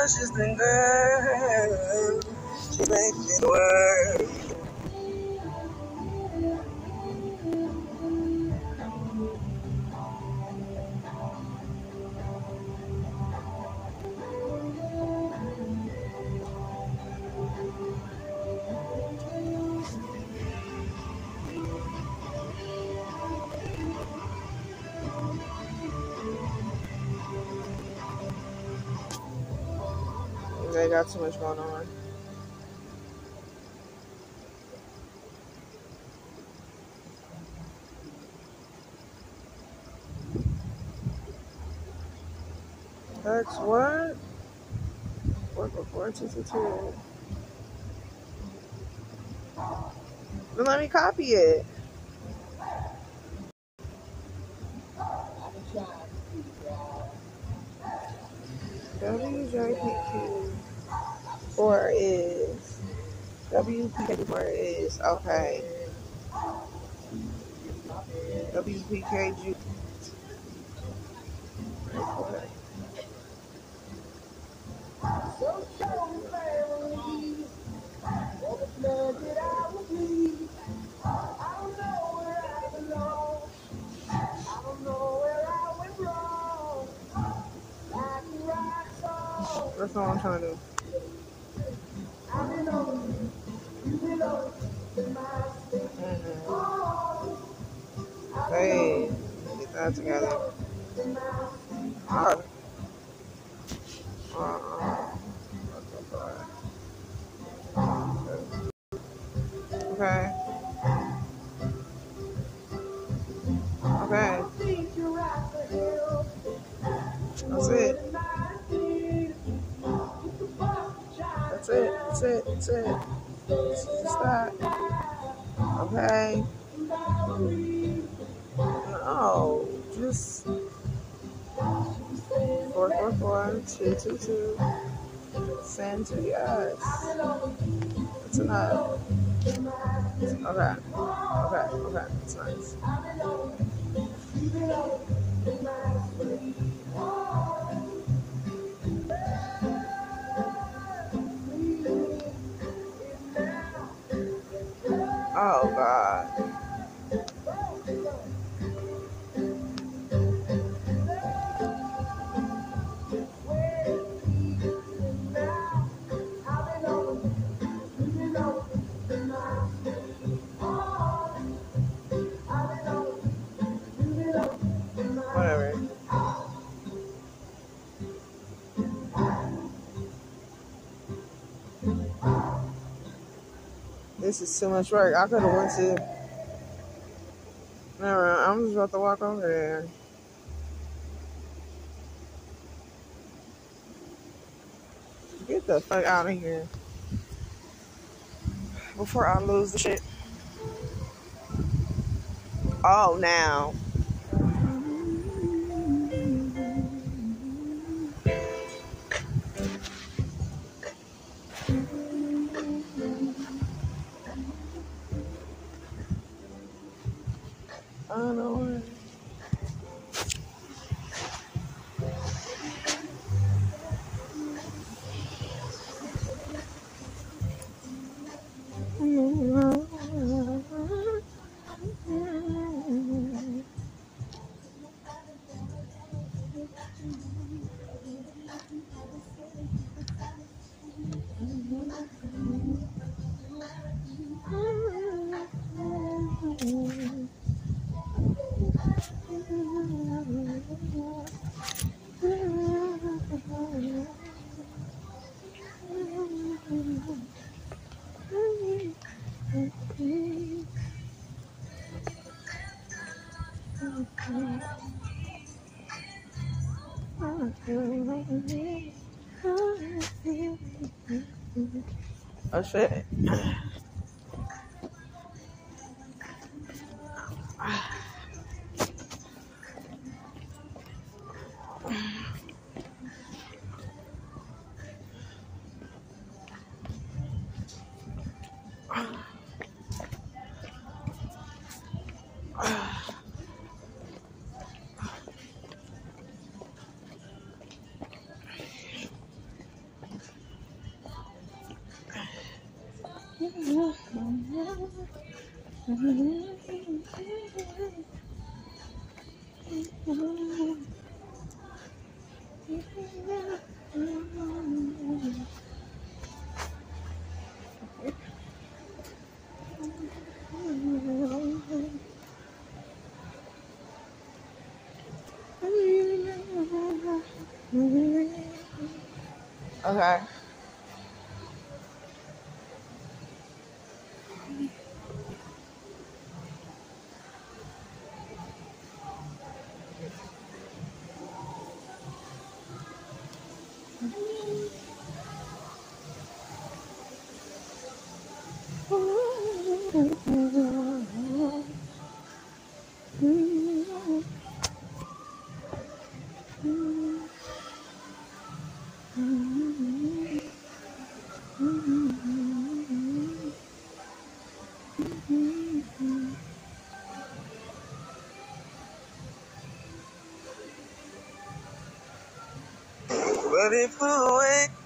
consistent girl. She makes it work. They got too much going on. That's what? 44422. Then let me copy it. WJPQ 4 is WPK4 is okay. WPKG. That's all I'm trying to do. Hey, get that together. Okay. Okay. That's it. That's it. That's it. That's it. Just that. Okay. No. Just 444222. Send to yes. That's enough. Okay. Okay. Okay. That's nice. Oh God. Whatever. This is too much work. I could have went to. Never mind. I'm just about to walk over there. Get the fuck out of here before I lose the shit. Oh, now. I don't know what. Oh shit. Okay. But it flew away.